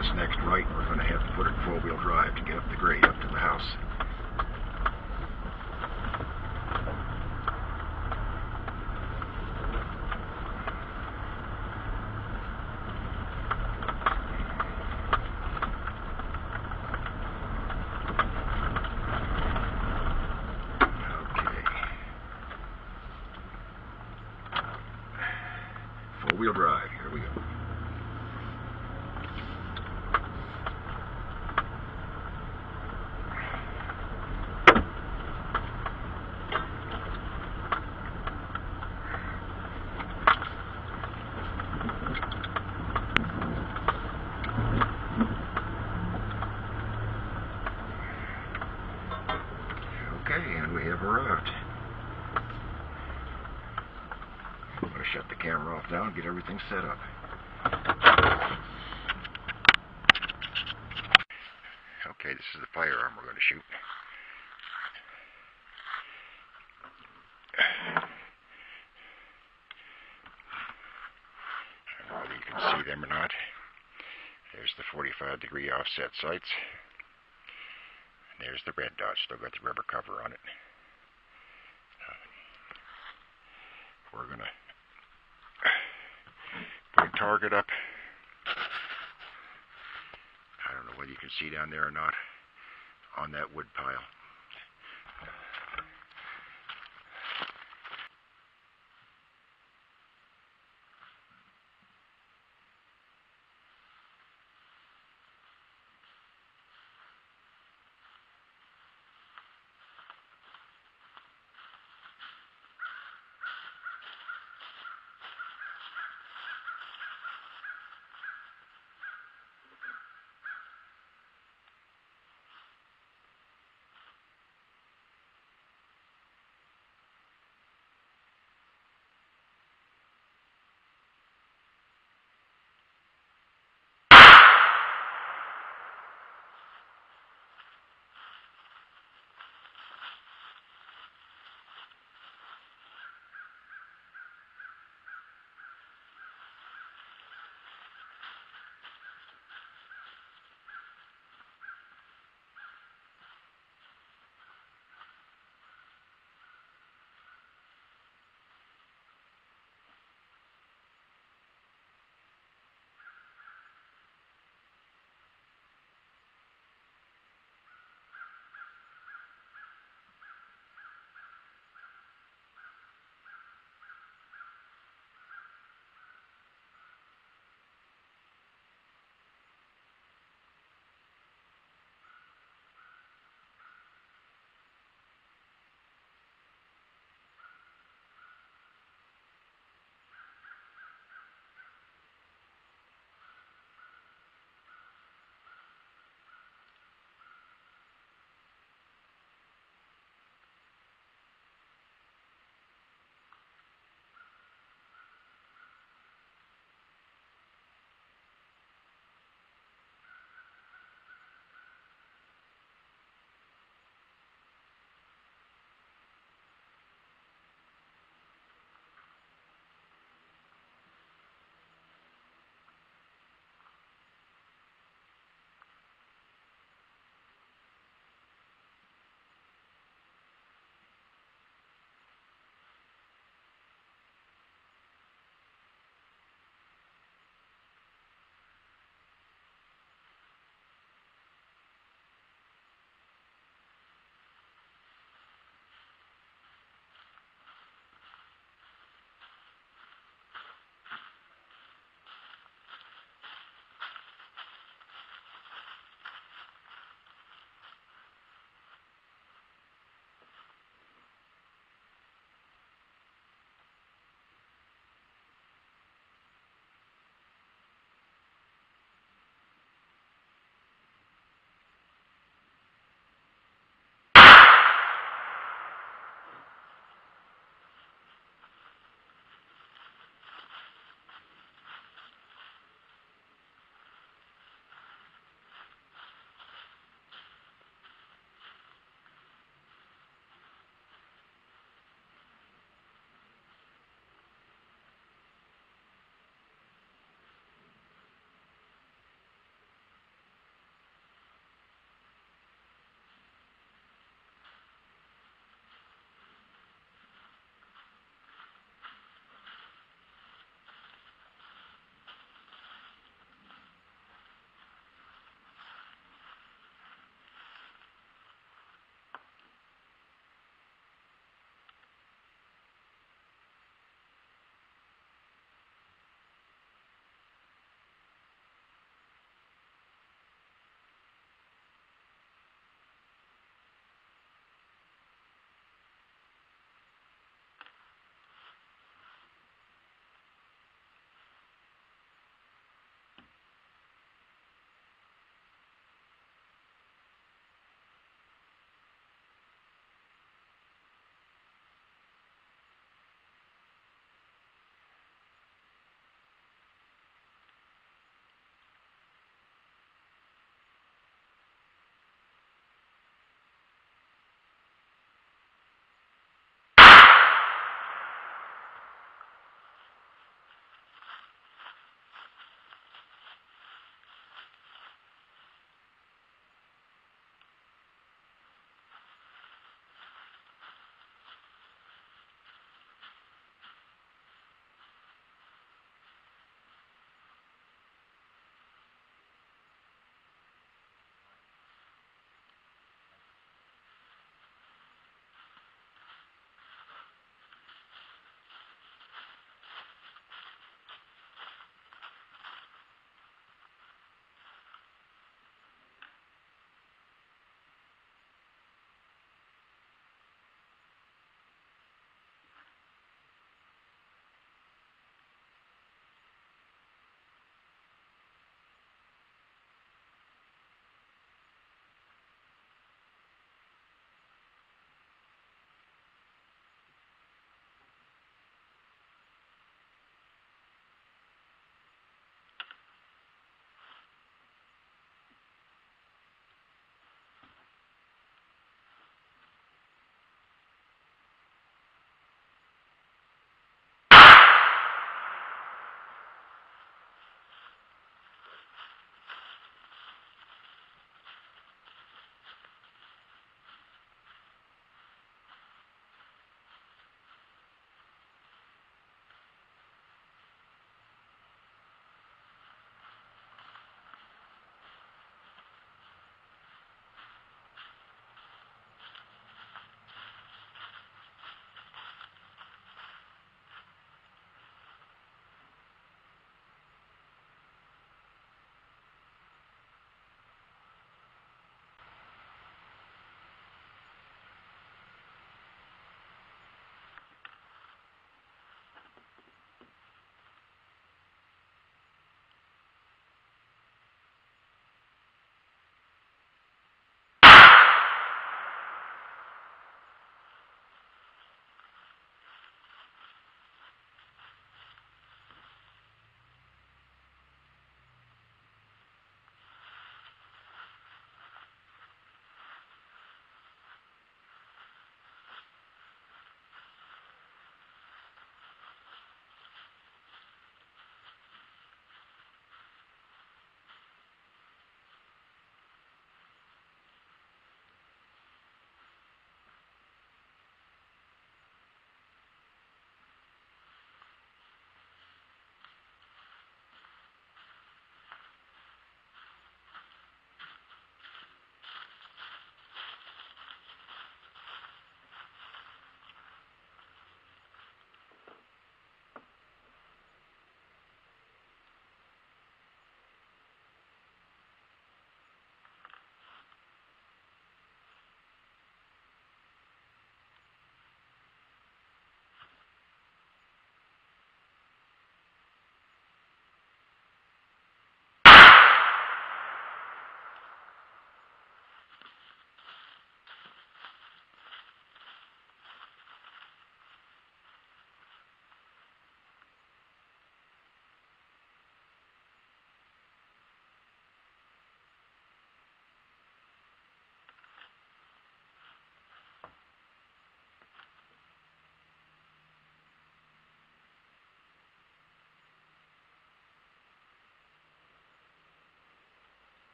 this next right, we're going to have to put it in four-wheel drive to get up the grade up to the house. Four-wheel drive, here we go. Okay, and we have arrived. I'm going to shut the camera off now and get everything set up. Okay, this is the firearm we're going to shoot. I don't know whether you can see them or not. There's the 45-degree offset sights. And there's the red dot, still got the rubber cover on it. We're going to put a target up. I don't know whether you can see down there or not on that wood pile.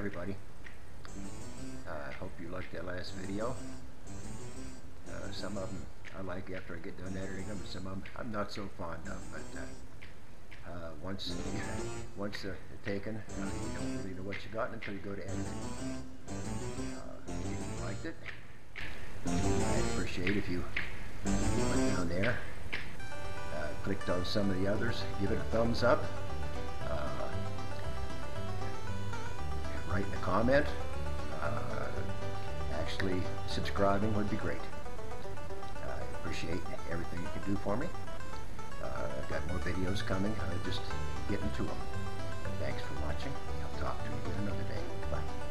everybody. I hope you liked that last video. Some of them I like after I get done editing them, and some of them I'm not so fond of, but once they're taken, you don't really know what you got until you go to editing. If you liked it, I'd appreciate if you went down there, clicked on some of the others, give it a thumbs up, write in a comment. Actually, subscribing would be great. I appreciate everything you can do for me. I've got more videos coming. I'm just getting to them. Thanks for watching. I'll talk to you again another day. Bye.